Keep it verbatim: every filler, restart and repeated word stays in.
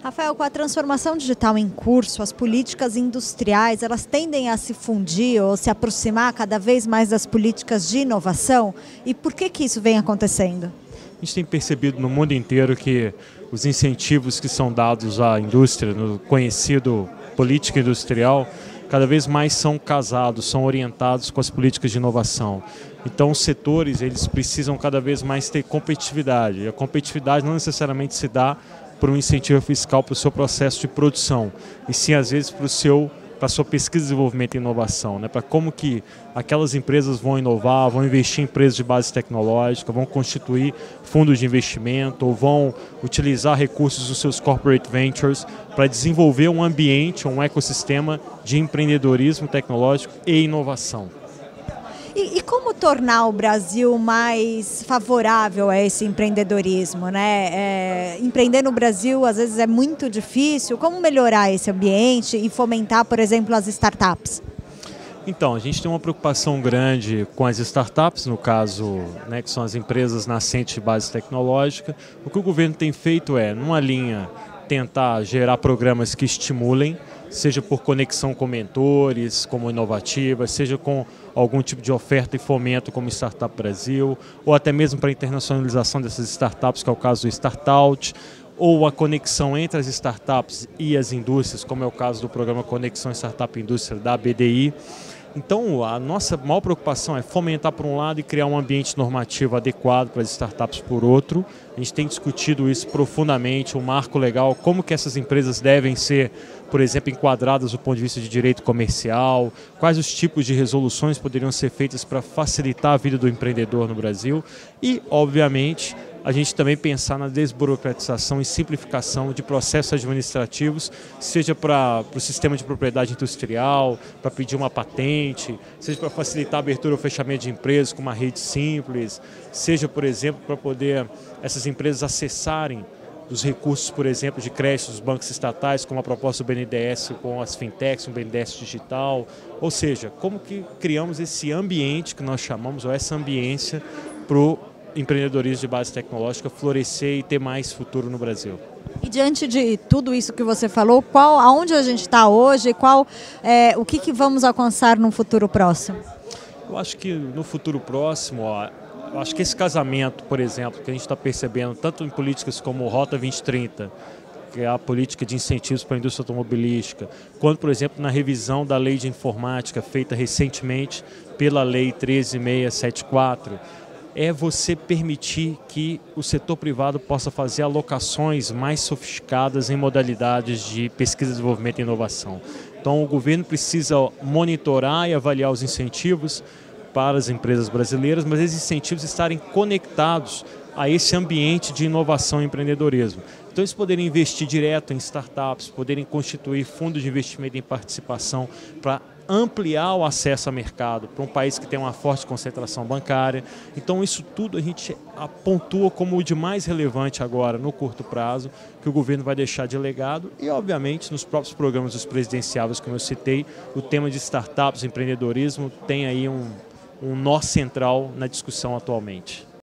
Rafael, com a transformação digital em curso, as políticas industriais, elas tendem a se fundir ou se aproximar cada vez mais das políticas de inovação? E por que que isso vem acontecendo? A gente tem percebido no mundo inteiro que os incentivos que são dados à indústria, no conhecido política industrial, cada vez mais são casados, são orientados com as políticas de inovação. Então os setores eles precisam cada vez mais ter competitividade. E a competitividade não necessariamente se dá por um incentivo fiscal para o seu processo de produção, e sim às vezes para o seu para a sua pesquisa, desenvolvimento e inovação, né? Para como que aquelas empresas vão inovar, vão investir em empresas de base tecnológica, vão constituir fundos de investimento ou vão utilizar recursos dos seus corporate ventures para desenvolver um ambiente, um ecossistema de empreendedorismo tecnológico e inovação. E, e como tornar o Brasil mais favorável a esse empreendedorismo, né? É, empreender no Brasil às vezes é muito difícil. Como melhorar esse ambiente e fomentar, por exemplo, as startups? Então, a gente tem uma preocupação grande com as startups, no caso, né, que são as empresas nascentes de base tecnológica. O que o governo tem feito é, numa linha, tentar gerar programas que estimulem, seja por conexão com mentores, como inovativas, seja com algum tipo de oferta e fomento como Startup Brasil, ou até mesmo para a internacionalização dessas startups, que é o caso do StartOut, ou a conexão entre as startups e as indústrias, como é o caso do programa Conexão Startup Indústria da B D I. Então, a nossa maior preocupação é fomentar por um lado e criar um ambiente normativo adequado para as startups por outro. A gente tem discutido isso profundamente, o marco legal, como que essas empresas devem ser, por exemplo, enquadradas do ponto de vista de direito comercial, quais os tipos de resoluções poderiam ser feitas para facilitar a vida do empreendedor no Brasil e, obviamente, a gente também pensar na desburocratização e simplificação de processos administrativos, seja para o sistema de propriedade industrial, para pedir uma patente, seja para facilitar a abertura ou fechamento de empresas com uma rede simples, seja, por exemplo, para poder essas empresas acessarem os recursos, por exemplo, de crédito dos bancos estatais, como a proposta do B N D E S com as fintechs, um B N D E S digital, ou seja, como que criamos esse ambiente que nós chamamos, ou essa ambiência para o empreendedorismo de base tecnológica florescer e ter mais futuro no Brasil. E diante de tudo isso que você falou, qual, aonde a gente está hoje, qual, é, o que, que vamos alcançar no futuro próximo? Eu acho que no futuro próximo, ó, eu acho que esse casamento, por exemplo, que a gente está percebendo tanto em políticas como Rota vinte e trinta, que é a política de incentivos para a indústria automobilística, quanto, por exemplo, na revisão da lei de informática feita recentemente pela lei treze mil seiscentos e setenta e quatro, é você permitir que o setor privado possa fazer alocações mais sofisticadas em modalidades de pesquisa, desenvolvimento e inovação. Então o governo precisa monitorar e avaliar os incentivos para as empresas brasileiras, mas esses incentivos estarem conectados a esse ambiente de inovação e empreendedorismo. Então eles poderem investir direto em startups, poderem constituir fundos de investimento em participação para ampliar o acesso a mercado para um país que tem uma forte concentração bancária. Então isso tudo a gente pontua como o de mais relevante agora no curto prazo, que o governo vai deixar de legado e obviamente nos próprios programas dos presidenciáveis, como eu citei, o tema de startups, empreendedorismo tem aí um, um nó central na discussão atualmente.